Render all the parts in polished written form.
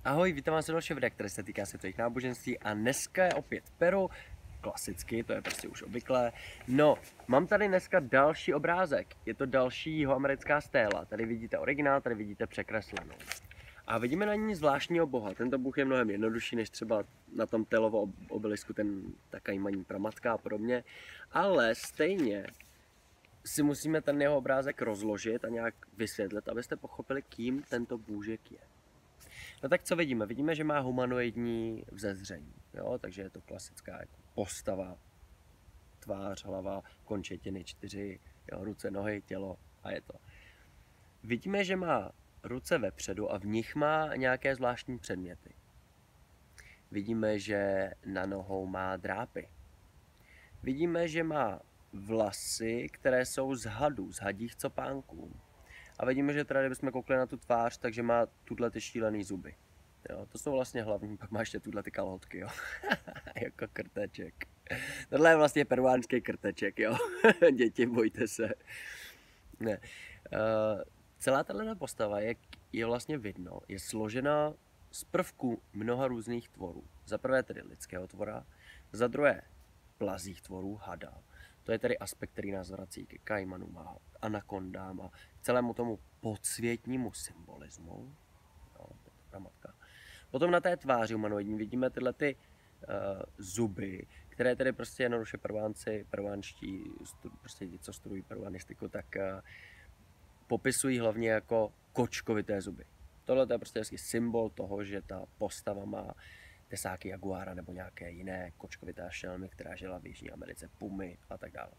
Ahoj, vítám vás u dalšího videa, které se týká světových náboženství a dneska je opět Peru, klasicky, to je prostě už obvyklé. No, mám tady dneska další obrázek, je to další jihoamerická stéla, tady vidíte originál, tady vidíte překreslenou. A vidíme na ní zvláštního boha, tento bůh je mnohem jednodušší než třeba na tom Telovo obelisku, ta kajmaní pramatka a podobně, ale stejně si musíme ten jeho obrázek rozložit a nějak vysvětlit, abyste pochopili, kým tento bůžek je. No tak co vidíme? Vidíme, že má humanoidní vzezření, jo? Takže je to klasická jako postava, tvář, hlava, končetiny, 4, jo? Ruce, nohy, tělo a je to. Vidíme, že má ruce vepředu a v nich má nějaké zvláštní předměty. Vidíme, že na nohou má drápy. Vidíme, že má vlasy, které jsou z hadů, z hadích copánků. A vidíme, že teda, kdybychom koukli na tu tvář, takže má tuhle ty šílený zuby. Jo, to jsou vlastně hlavní, pak má ještě tuhle ty kalhotky, jo. Jako krteček. Tohle je vlastně peruánský krteček, jo. Děti, bojte se. Ne. Celá tato postava je vlastně vidno, je složena z prvků mnoha různých tvorů. Za prvé tedy lidského tvora, za druhé plazích tvorů, hada. To je tedy aspekt, který nás vrací ke kajmanům a anakondám a celému tomu podsvětnímu symbolismu. Jo, pramatka. Potom na té tváři humanoidní vidíme tyhle ty zuby, které tedy prostě jednoduše peruánští, prostě ti, co studují peruanistiku, tak popisují hlavně jako kočkovité zuby. Tohle je prostě hezký symbol toho, že ta postava má tesáky jaguára nebo nějaké jiné kočkovité šelmy, která žila v Jižní Americe, pumy a tak dále.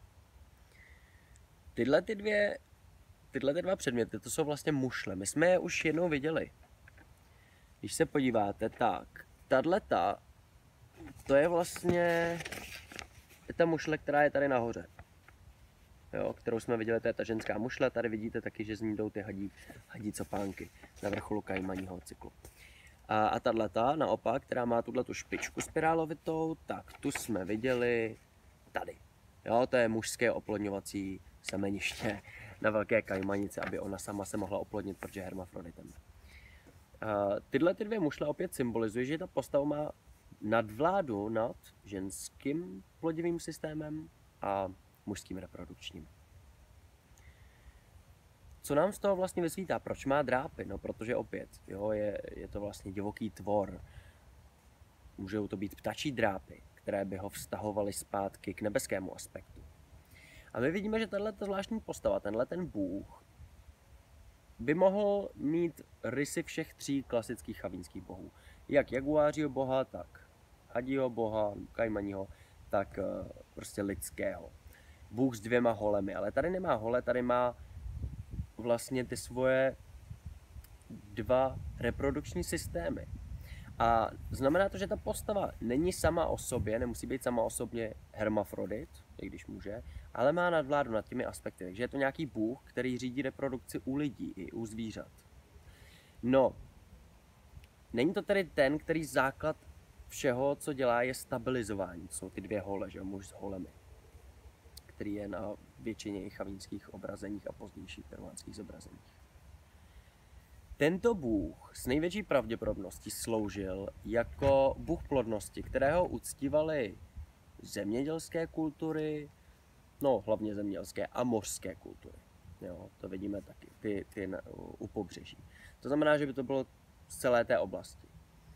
Tyhle dva předměty, to jsou vlastně mušle. My jsme je už jednou viděli. Když se podíváte, tak tato, to je vlastně ta mušle, která je tady nahoře. Jo, kterou jsme viděli, to je ta ženská mušle. Tady vidíte taky, že z ní jdou ty hadí copánky na vrcholu kajmaního cyklu. A tato naopak, která má tu špičku spirálovitou, tak tu jsme viděli tady. Jo, to je mužské oplodňovací semeniště na velké kajmanici, aby ona sama se mohla oplodnit, protože je hermafroditem. Tyhle ty dvě mušle opět symbolizují, že ta postava má nadvládu nad ženským plodivým systémem a mužským reprodukčním. Co nám z toho vlastně vysvítá? Proč má drápy? No, protože opět, jo, je to vlastně divoký tvor. Můžou to být ptačí drápy, které by ho vztahovaly zpátky k nebeskému aspektu. A my vidíme, že tato zvláštní postava, ten bůh, by mohl mít rysy všech tří klasických chavínských bohů. Jak jaguářího boha, tak hadího boha, kajmaního, tak prostě lidského. Bůh s dvěma holemi, ale tady nemá hole, tady má vlastně ty svoje dva reprodukční systémy. A znamená to, že ta postava není sama o sobě, nemusí být sama o sobě hermafrodit, i když může, ale má nadvládu nad těmi aspekty. Takže je to nějaký bůh, který řídí reprodukci u lidí i u zvířat. No, není to tedy ten, který základ všeho, co dělá, je stabilizování. To jsou ty dvě hole, že muž s holemi, který je na většině chavínských obrazeních a pozdějších peruánských zobrazeních. Tento bůh s největší pravděpodobností sloužil jako bůh plodnosti, kterého uctívaly zemědělské kultury, no hlavně zemědělské a mořské kultury. Jo, to vidíme taky, ty u pobřeží. To znamená, že by to bylo z celé té oblasti.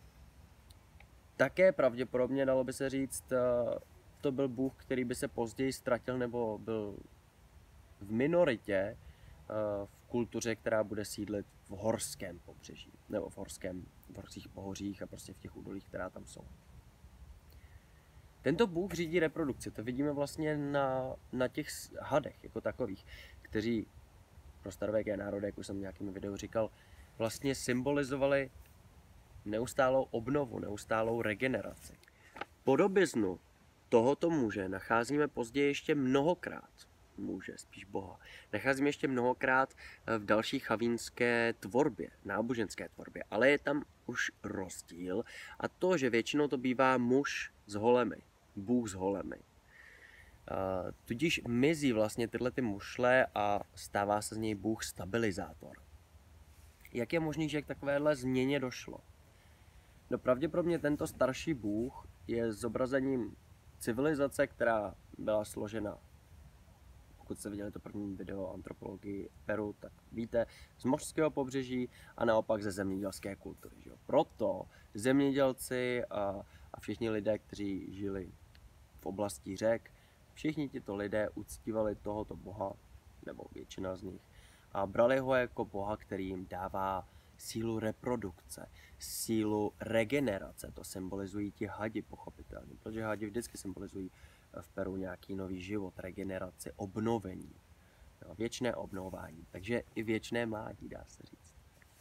Také pravděpodobně, dalo by se říct, to byl bůh, který by se později ztratil nebo byl v minoritě v kultuře, která bude sídlit v horském pobřeží, nebo v horských pohořích a prostě v těch údolích, která tam jsou. Tento bůh řídí reprodukci, to vidíme vlastně na těch hadech jako takových, kteří pro starověké národy, jak už jsem v nějakém videu říkal, vlastně symbolizovali neustálou obnovu, neustálou regeneraci. Podobiznu tohoto muže nacházíme později ještě mnohokrát. Spíš boha. Nacházíme ještě mnohokrát v další chavínské tvorbě, náboženské tvorbě, ale je tam už rozdíl a to, že většinou to bývá muž s holemi, bůh s holemi. Tudíž mizí vlastně tyhle ty mušle a stává se z něj bůh stabilizátor. Jak je možné, že k takovéhle změně došlo? No pravděpodobně tento starší bůh je zobrazením civilizace, která byla složena, pokud jste viděli to první video o antropologii Peru, tak víte, z mořského pobřeží a naopak ze zemědělské kultury. Že? Proto zemědělci a všichni lidé, kteří žili v oblasti řek, všichni tito lidé uctívali tohoto boha, nebo většina z nich, a brali ho jako boha, který jim dává sílu reprodukce, sílu regenerace. To symbolizují ti hadi pochopitelně, protože hadi vždycky symbolizují v Peru nějaký nový život, regeneraci, obnovení, jo, věčné obnování, takže i věčné mládí, dá se říct.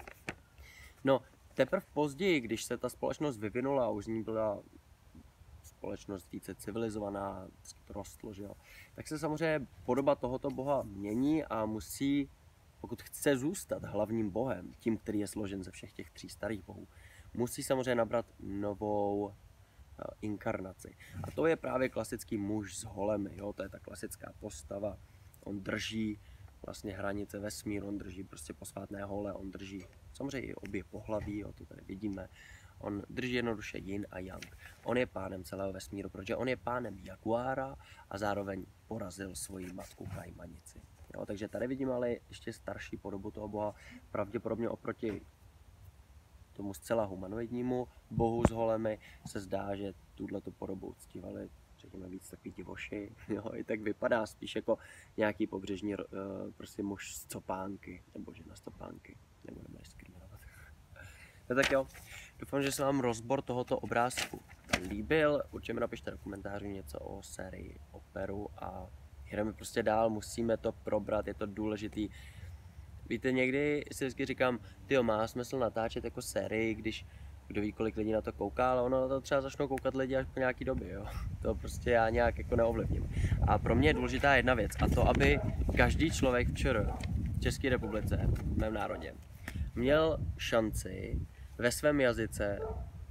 No, teprve později, když se ta společnost vyvinula a už z ní byla společnost více civilizovaná, to rostlo, že jo, tak se samozřejmě podoba tohoto boha mění a musí, pokud chce zůstat hlavním bohem, tím, který je složen ze všech těch 3 starých bohů, musí samozřejmě nabrat novou inkarnaci. A to je právě klasický muž s holemi, jo? To je ta klasická postava. On drží vlastně hranice vesmíru, on drží prostě posvátné hole, on drží samozřejmě i obě pohlaví, jo? To tady vidíme. On drží jednoduše yin a yang. On je pánem celého vesmíru, protože on je pánem jaguára a zároveň porazil svoji matku Kajmanici. Jo? Takže tady vidíme ale ještě starší podobu toho boha, pravděpodobně oproti tomu zcela humanoidnímu bohu s holemi se zdá, že tuto podobu uctívali, řekněme, víc takový divoši. Jo, i tak vypadá spíš jako nějaký pobřežní prostě muž z copánky, nebo žena z copánky, nebudeme diskriminovat. No tak jo, doufám, že se vám rozbor tohoto obrázku líbil. Určitě mi napište do komentářů něco o sérii o Peru a jdeme prostě dál, musíme to probrat, je to důležitý. Víte, někdy si vždycky říkám, tyjo, má smysl natáčet jako sérii, když kdo ví, kolik lidí na to kouká, ale ono na to třeba začnou koukat lidi až po nějaký době, jo. To prostě já nějak jako neovlivním. A pro mě je důležitá jedna věc, a to, aby každý člověk v České republice, v mém národě, měl šanci ve svém jazyce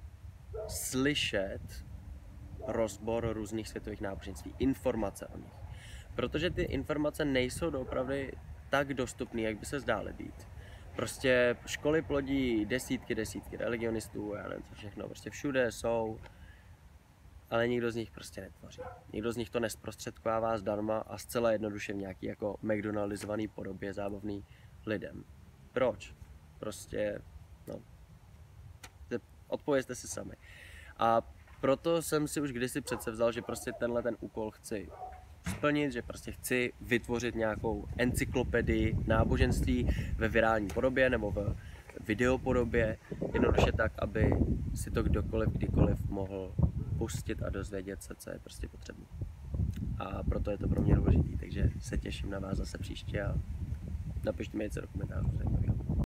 slyšet rozbor různých světových náboženství, informace o nich. Protože ty informace nejsou doopravdy tak dostupný, jak by se zdály být. Prostě školy plodí desítky religionistů, já nevím co všechno, prostě všude jsou, ale nikdo z nich prostě netvoří. Nikdo z nich to nesprostředkovává zdarma a zcela jednoduše v nějaký jako McDonaldizovaný podobě zábavný lidem. Proč? Prostě, no, odpovězte si sami. A proto jsem si už kdysi předsevzal, že prostě tenhle ten úkol chci splnit, že prostě chci vytvořit nějakou encyklopedii náboženství ve virální podobě nebo v videopodobě, jednoduše tak, aby si to kdokoliv, kdykoliv mohl pustit a dozvědět se, co je prostě potřebné. A proto je to pro mě důležitý, takže se těším na vás zase příště a napište mi něco do komentářů.